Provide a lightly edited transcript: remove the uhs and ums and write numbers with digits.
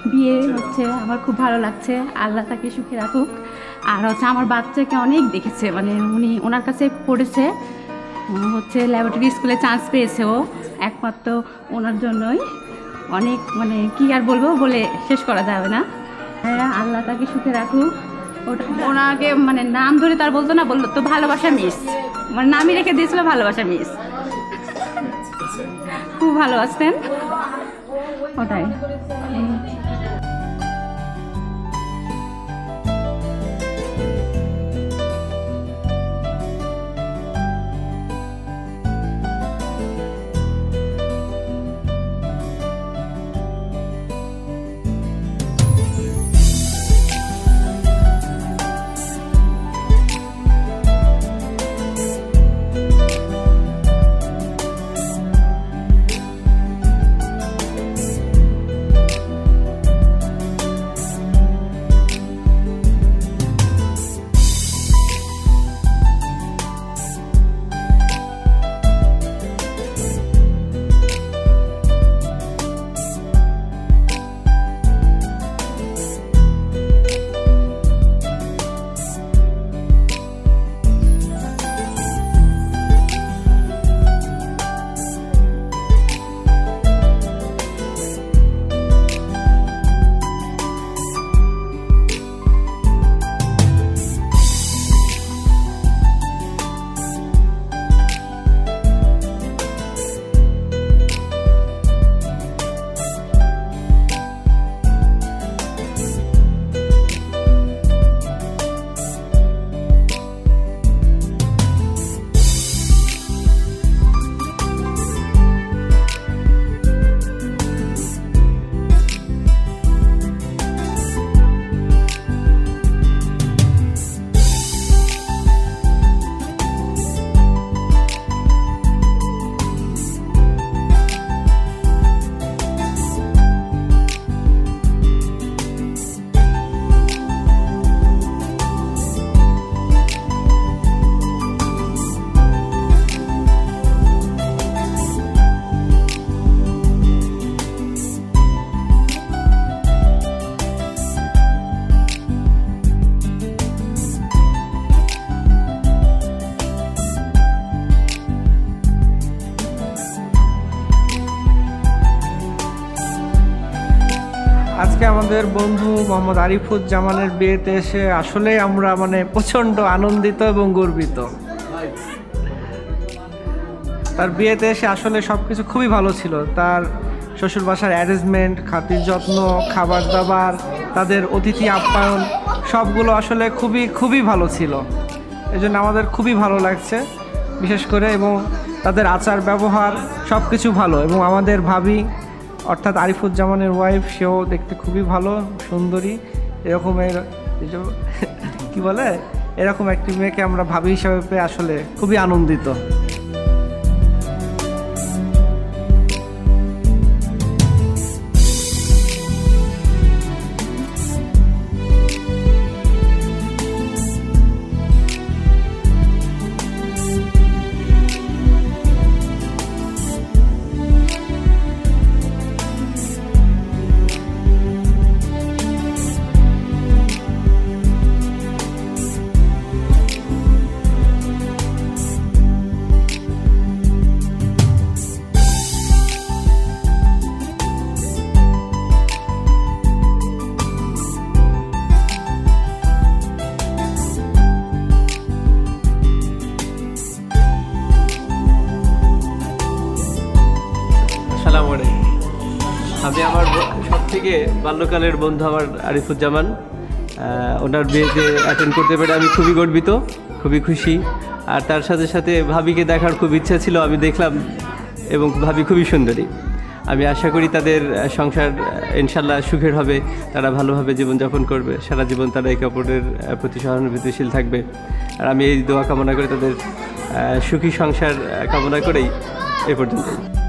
বিয়ে হচ্ছে আমার খুব ভালো লাগছে, আল্লাহ তাকে সুখে রাখুক। আর হচ্ছে আমার বাচ্চাকে অনেক দেখেছে, মানে ওনার কাছে পড়েছে, হচ্ছে ল্যাবরেটরি স্কুলে চান্স পেয়েছে ও, একমাত্র ওনার জন্যই। অনেক মানে কি আর বলবো, বলে শেষ করা যাবে না। হ্যাঁ, আল্লাহ তাকে সুখে রাখুক। ওনাকে মানে নাম ধরে তার বলতো না, বললো তো ভালোবাসা মিস, মানে নামই রেখে দিয়েছিল ভালোবাসা মিস। খুব ভালোবাসতেন, ওটাই। আজকে আমাদের বন্ধু মোহাম্মদ আরিফুজ্জামানের বিয়েতে এসে আসলে আমরা মানে প্রচণ্ড আনন্দিত এবং গর্বিত। তার বিয়েতে এসে আসলে সব কিছু খুবই ভালো ছিল। তার শ্বশুর বাসার অ্যারেঞ্জমেন্ট, খাতির যত্ন, খাবার দাবার, তাদের অতিথি আপ্যায়ন সবগুলো আসলে খুবই ভালো ছিল। এই জন্য আমাদের খুবই ভালো লাগছে বিশেষ করে, এবং তাদের আচার ব্যবহার সব কিছু ভালো। এবং আমাদের ভাবি অর্থাৎ আরিফুজ্জামানের ওয়াইফ, সেও দেখতে খুবই ভালো, সুন্দরী। এরকমের কি বলে, এরকম একটি মেয়েকে আমরা ভাবি হিসাবে পেয়ে আসলে খুবই আনন্দিত। আমি আমার সবথেকে বাল্যকালের বন্ধু আমার আরিফুজ্জামান, ওনার বিয়েতে অ্যাটেন্ড করতে পেরে আমি খুবই গর্বিত, খুবই খুশি। আর তার সাথে সাথে ভাবিকে দেখার খুব ইচ্ছা ছিল, আমি দেখলাম, এবং ভাবি খুবই সুন্দরী। আমি আশা করি তাদের সংসার ইনশাল্লাহ সুখের হবে, তারা ভালোভাবে জীবনযাপন করবে, সারা জীবন তারা একে অপরের প্রতি সহানুভূতিশীল থাকবে। আর আমি এই দোয়া কামনা করে তাদের সুখী সংসার কামনা করেই এ পর্যন্ত।